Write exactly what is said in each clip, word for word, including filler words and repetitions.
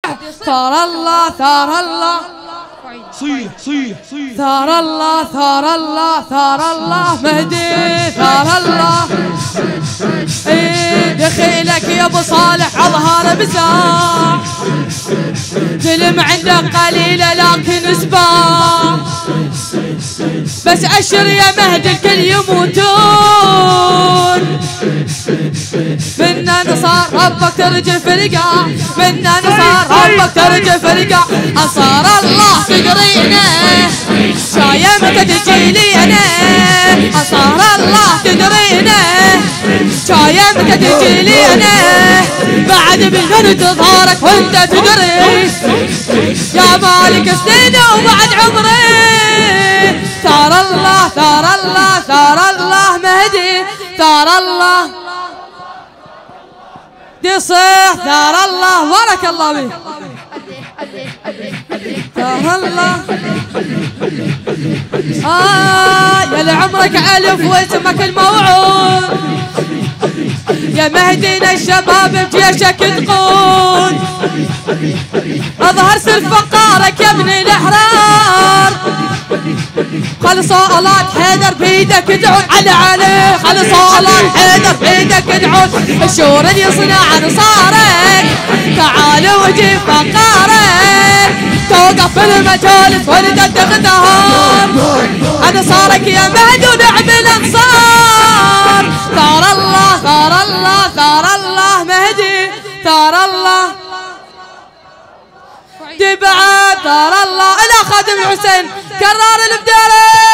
ثار الله ثار الله صيح صيح صيح ثار الله ثار الله ثار الله مهدي ثار الله. ايه دخيلك يا ابو صالح اظهر بزاح، ظلم عندك قليله لكن سباح، بس اشر يا مهدي الكل يموتون. منا نصار ربك ترجف القاع، منا نصار ربك ترجف القاع. انصار الله تدرينا شايمك تجي انا، انصار الله تدرينا شايمك تجي انا. بعد بالفن تظهرك وانت تدري يا مالك سنين وبعد عمري. ثار الله ثار الله ثار الله مهدي ثار الله يصيح ثار الله. بارك الله بك ثار الله. آه يا لعمرك ألف واسمك الموعود، يا مهدينا الشباب بجيشك تقود. اظهر سر فقارك يا ابن الاحرار، خلصوا آلات حيدر بيدك تعود على علي، خلصوا آلات حيدر بيدك تعود. الشور اللي يصنع انصارك تعالوا وجيب فقارك، توقف في المجالس ولد تغتهر انصارك يا مهدي ونعم الانصار. ثار الله ثار الله ثار الله مهدي ثار الله. دبعة ثار الله الى خادم الحسين كرار البداله.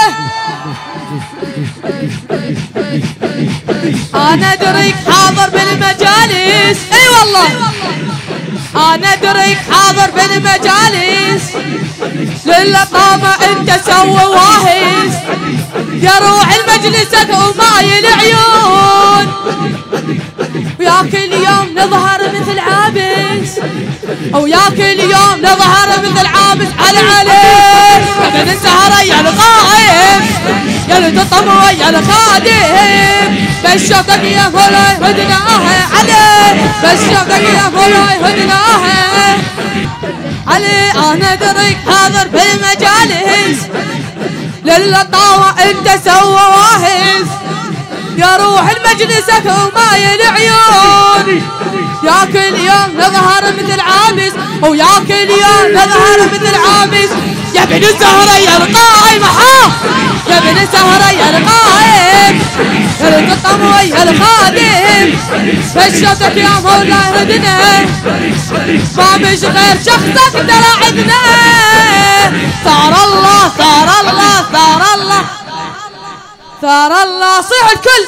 انا ادريك حاضر بالمجالس، اي والله انا ادريك حاضر بالمجالس. للطامة انت سوى واهس، يا روح المجلسك ومايل عيون. وياك اليوم نظهر مثل عابس، وياك اليوم نظهر مثل عابس على عليك. يا من السهرة يا القائم يا لتطم ويا الخادم، بس شوفتك يا مولاي هدناها علي، بس شوفتك يا مولاي هدناها علي. انا ادريك حاضر بالمجالس، للطاوة انت سوى واهس، يا روح المجلسك ومايل عيون. ياك اليوم نظهر مثل عابس، وياك اليوم نظهر مثل عابس. يا بن الزهرة يا القائم حا، يا بن الزهرة يا القائم يا القطم ويا الخادم، فشتك يا مولاي هدنا ما مش غير شخصك ترى عدنا. ثار الله ثار الله ثار الله ثار الله. صيح الكل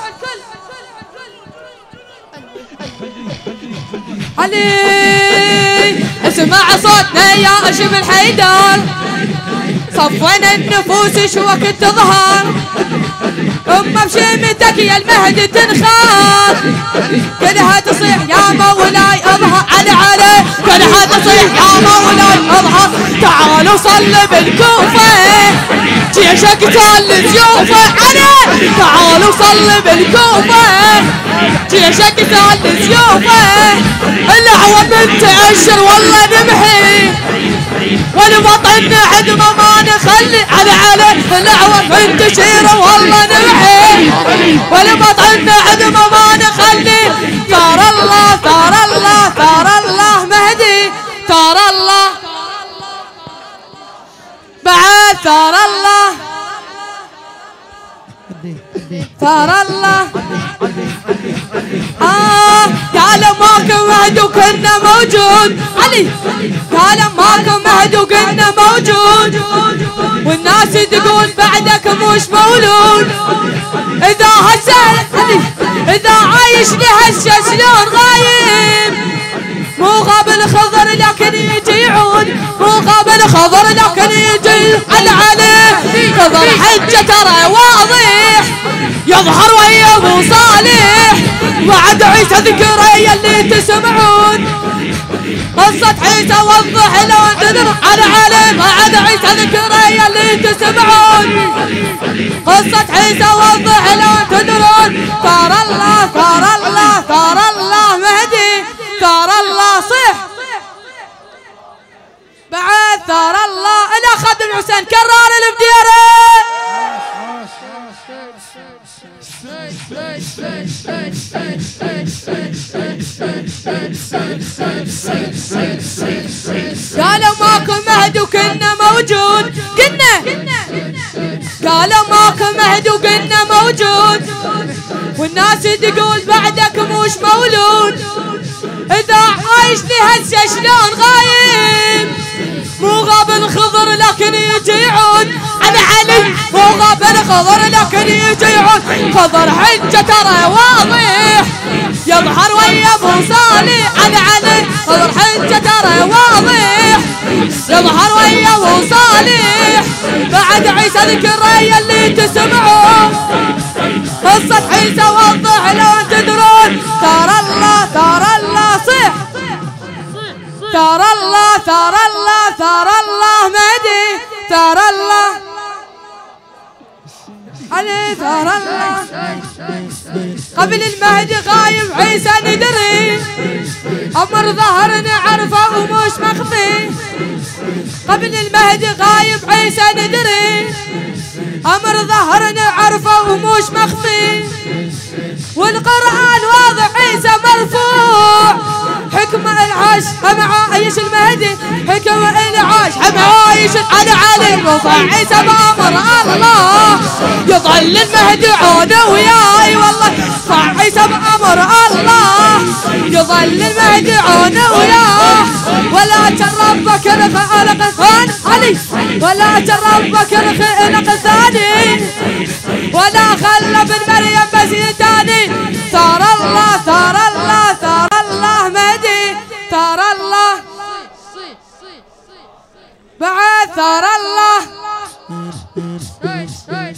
علي، اسمع صوتنا يا اشم الحيدر، صفونا النفوس شوك تظهر. اما بشيمتك يا المهدي تنخاف، كلها تصيح يا مولاي اظهر على علي، كلها تصيح يا مولاي اظهر. تعالوا صلي بالكوفة جيشك تال سيوفه علي، تعالوا صلي بالكوفة جيشك تال سيوفه. العوى من تأشر والله نمحي، والوطن عدمه ما نخلي على علي. العوى من تشير والله نمحي، والوطن عدمه ما نخلي. ثار الله ثار الله ثار الله مهدي ثار الله بعد ثار الله ثار الله. آه قال ماكو مهدي وكنا موجود علي، قال ماكو مهدي وكنا موجود، والناس تقول بعدك مش مولود. إذا هسه علي إذا عايش لهسه شلون غايب، مو غاب الخضر لكن يجي يعود، مو غاب الخضر لكن يجي على عليه. خضر حجه ترى واضح يظهر ويا ابو صالح، وعد عيسى ذكره يلي تسمعون. قصة عيسى وضح لو تدر على عليه، وعد عيسى ذكره يلي تسمعون. قصة عيسى وضح لو تدرون. ثار الله ثار الله ثار الله مهدي ثار الله. صح ثار الله إلى خادم الحسين كرار البديرة. قالوا ماكو مهد وكنا موجود كنا قالوا ماكو مهد وكنا موجود والناس تقول بعدك موش مولود إذا عايش لي هسه شلون غايب مو غاب الخضر لكن يجي يعود على علي مو غاب الخضر لكن يجي يعود خضر حجة ترى واضح يظهر ويا ابو صالح على علي خضر حجة ترى واضح يظهر ويا ابو صالح بعد عيسى ذكرى اللي تسمعوا قصة عيسى وضح لو تدرون ترى الله ترى الله صيح ترى الله ترى الله ترى الله مهدي ترى الله علي ترى الله قبل المهدي غايب عيسى ندري أمر ظهر نعرفه ومش مخفي قبل المهدي غايب عيسى ندري أمر ظهر نعرفه ومش مخفي والقرآن واضح عيسى مرفوع حكمة العاش هم عايش المهدي حكمة العاش هم عايش على علي رفع عيسى بأمر الله يظل المهدي عونه وياي والله رفع عيسى بأمر الله يظل المهدي عونه وياه ولا تربك الخلق علي ولا تربك الخلق الثاني ولا خلى بن مريم بزيداني ترى الله ترى الله ترى الله مهدي ترى الله بعد ترى الله